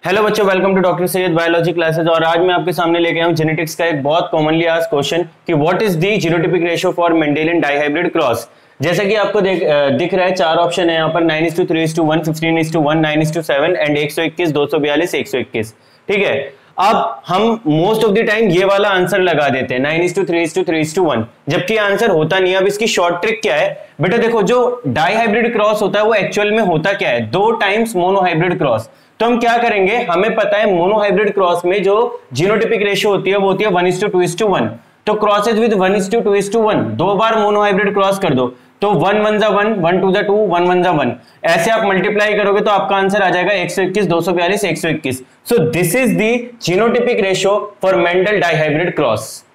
Hello बच्चों, welcome to doctor Syed biology classes. और आज मैं आपके सामने लेके आया हूं जेनेटिक्स का एक बहुत कॉमनली आस्क्ड क्वेश्चन कि what is the genotypic ratio for Mendelian dihybrid cross. जैसा कि आपको दिख रहा है, चार ऑप्शन है यहाँ पर 9:3:1, 15:1, 9:7 एंड 121, 242, 121। ठीक है, अब हम मोस्ट ऑफ द टाइम ये वाला आंसर लगा देते हैं 9:3:1, जबकि आंसर होता नहीं है। अब इसकी शॉर्ट ट्रिक क्या है बेटा, देखो जो डाइहाइब्रिड क्रॉस होता है वो एक्चुअल में होता क्या है, 2 टाइम्स मोनोहाइब्रिड क्रॉस। तो हम क्या करेंगे, हमें पता है मोनोहाइब्रिड क्रॉस में जो जीनोटिपिक रेशियो होती है वो होती है 1:2:1। तो क्रॉसेज विद 1:2:1, 2 बार मोनोहाइब्रिड क्रॉस कर दो तो 1 1 जा 1, 1 2 जा 2, 1 1 जा 1, ऐसे आप मल्टीप्लाई करोगे तो आपका आंसर आ जाएगा 121, 242, 121। So this is the genotypic ratio for Mendel dihybrid cross.